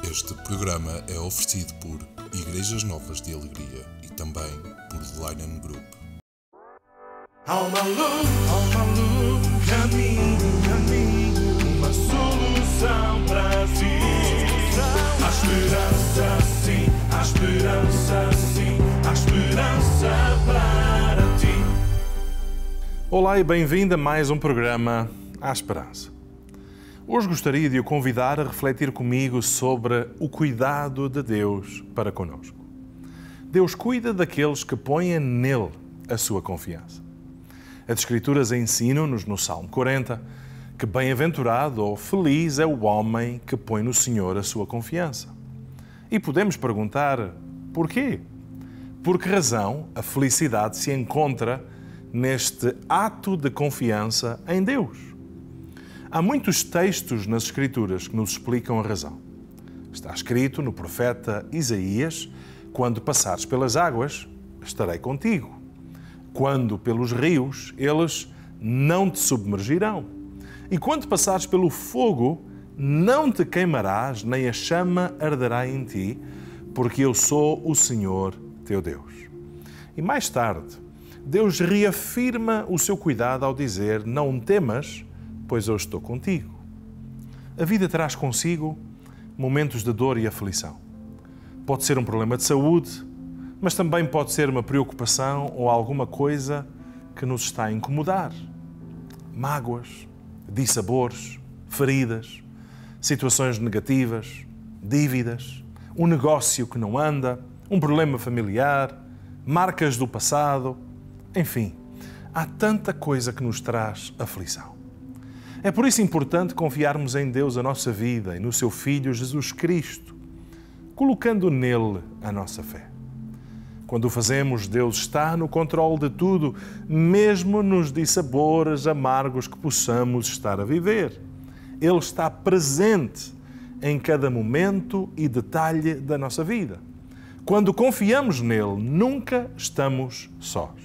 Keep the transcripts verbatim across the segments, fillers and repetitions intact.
Este programa é oferecido por Igrejas Novas de Alegria e também por The Linen Group. Há uma luz, há uma luz, caminho, caminho, uma solução para ti. Há esperança sim, há esperança sim, há esperança para ti. Olá e bem-vindo a mais um programa À Esperança. Hoje gostaria de o convidar a refletir comigo sobre o cuidado de Deus para conosco. Deus cuida daqueles que põem nele a sua confiança. As Escrituras ensinam-nos no Salmo quarenta que bem-aventurado ou feliz é o homem que põe no Senhor a sua confiança. E podemos perguntar, porquê? Por que razão a felicidade se encontra neste ato de confiança em Deus? Há muitos textos nas Escrituras que nos explicam a razão. Está escrito no profeta Isaías: quando passares pelas águas, estarei contigo. Quando pelos rios, eles não te submergirão. E quando passares pelo fogo, não te queimarás, nem a chama arderá em ti, porque eu sou o Senhor teu Deus. E mais tarde, Deus reafirma o seu cuidado ao dizer: não temas, pois eu estou contigo. A vida traz consigo momentos de dor e aflição. Pode ser um problema de saúde, mas também pode ser uma preocupação ou alguma coisa que nos está a incomodar. Mágoas, dissabores, feridas, situações negativas, dívidas, um negócio que não anda, um problema familiar, marcas do passado, enfim, há tanta coisa que nos traz aflição. É por isso importante confiarmos em Deus a nossa vida e no seu Filho Jesus Cristo, colocando nele a nossa fé. Quando o fazemos, Deus está no controle de tudo, mesmo nos dissabores amargos que possamos estar a viver. Ele está presente em cada momento e detalhe da nossa vida. Quando confiamos nele, nunca estamos sós.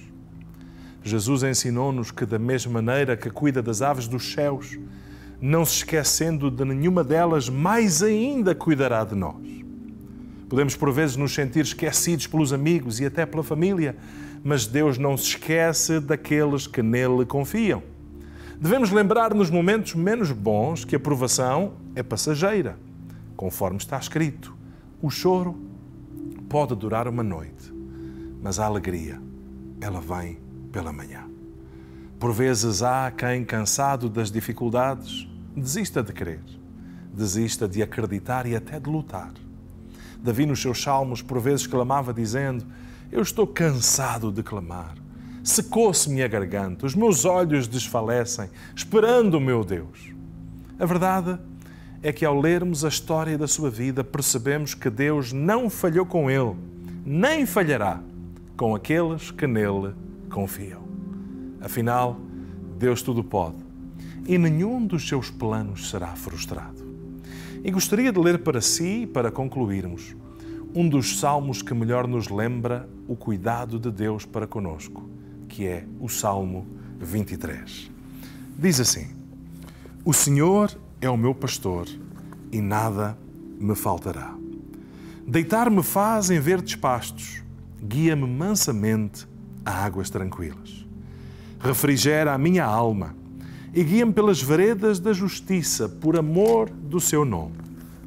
Jesus ensinou-nos que, da mesma maneira que cuida das aves dos céus, não se esquecendo de nenhuma delas, mais ainda cuidará de nós. Podemos, por vezes, nos sentir esquecidos pelos amigos e até pela família, mas Deus não se esquece daqueles que nele confiam. Devemos lembrar nos momentos menos bons que a provação é passageira. Conforme está escrito, o choro pode durar uma noite, mas a alegria, ela vem pela manhã. Por vezes há quem, cansado das dificuldades, desista de crer, desista de acreditar e até de lutar. Davi, nos seus salmos, por vezes clamava dizendo: eu estou cansado de clamar, secou-se-me a garganta, os meus olhos desfalecem, esperando o meu Deus. A verdade é que, ao lermos a história da sua vida, percebemos que Deus não falhou com ele, nem falhará com aqueles que nele confiam. Afinal, Deus tudo pode e nenhum dos seus planos será frustrado. E gostaria de ler para si, para concluirmos, um dos salmos que melhor nos lembra o cuidado de Deus para conosco, que é o Salmo vinte e três. Diz assim: o Senhor é o meu pastor e nada me faltará. Deitar-me faz em verdes pastos, guia-me mansamente a águas tranquilas. Refrigera a minha alma e guia-me pelas veredas da justiça, por amor do seu nome.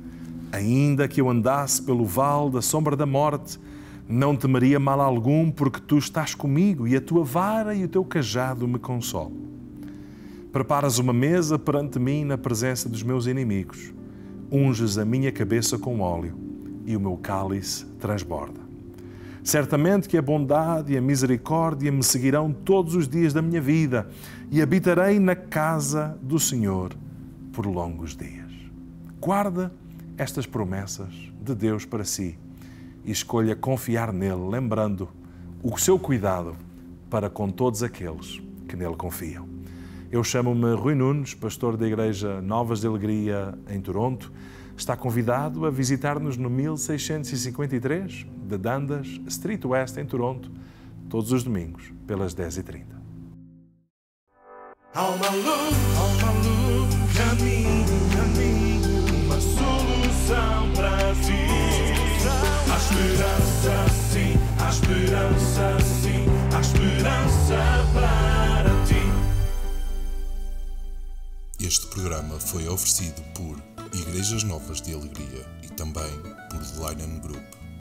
Ainda que eu andasse pelo vale da sombra da morte, não temeria mal algum, porque tu estás comigo e a tua vara e o teu cajado me consolam. Preparas uma mesa perante mim na presença dos meus inimigos. Unges a minha cabeça com óleo e o meu cálice transborda. Certamente que a bondade e a misericórdia me seguirão todos os dias da minha vida e habitarei na casa do Senhor por longos dias. Guarda estas promessas de Deus para si e escolha confiar nele, lembrando o seu cuidado para com todos aqueles que nele confiam. Eu chamo-me Rui Nunes, pastor da Igreja Novas de Alegria em Toronto. Está convidado a visitar-nos no mil seiscentos e cinquenta e três de Dundas Street West, em Toronto, todos os domingos, pelas dez e trinta. Há uma luz, há uma luz, caminho, caminho, uma solução para esperança sim, há esperança sim, há esperança para ti. Este programa foi oferecido por Igrejas Novas de Alegria e também por The Linen Group.